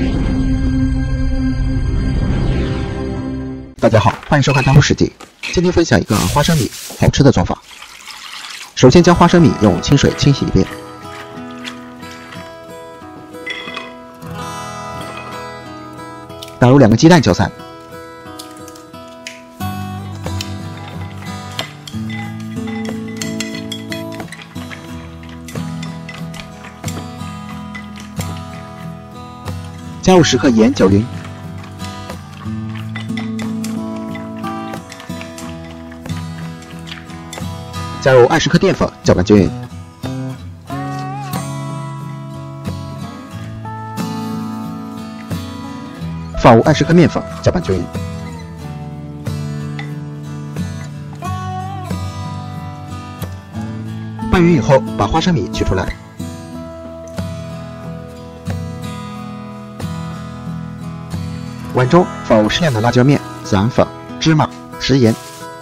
大家好，欢迎收看大户世纪。今天分享一个花生米好吃的做法。首先将花生米用清水清洗一遍，打入2个鸡蛋搅散，加入10克盐搅匀，加入20克淀粉搅拌均匀，放入20克面粉搅拌均匀，拌匀以后把花生米取出来，碗中放入适量的辣椒面、孜然粉、芝麻、食盐，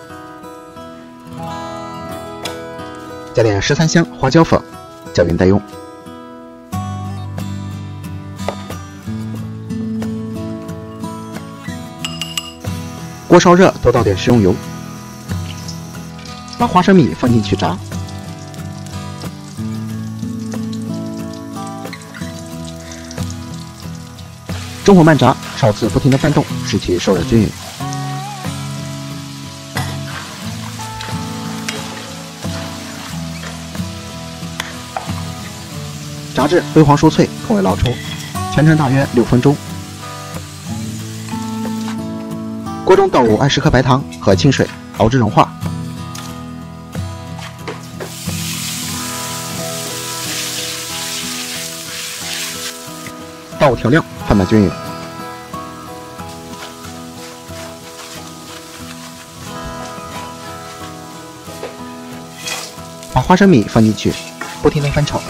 加点十三香、花椒粉，搅匀待用。锅烧热，多倒点食用油，把花生米放进去炸。中火慢炸，少次不停的翻动，使其受热均匀。炸至微黄酥脆，口味捞出，全程大约6分钟。锅中倒入20克白糖和清水，熬至融化。倒入调料，拌拌均匀。把花生米放进去，不停地翻炒。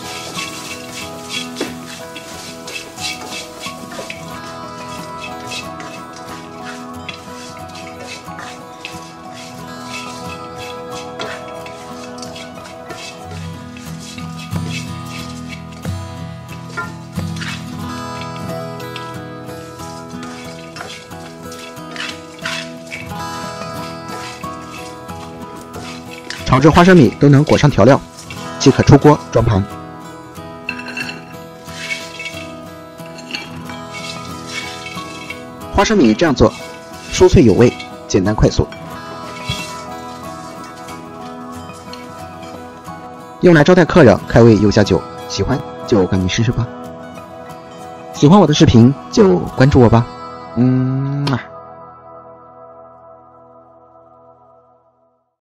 炒至花生米都能裹上调料，即可出锅装盘。花生米这样做，酥脆有味，简单快速，用来招待客人、开胃又下酒。喜欢就赶紧试试吧。喜欢我的视频就关注我吧。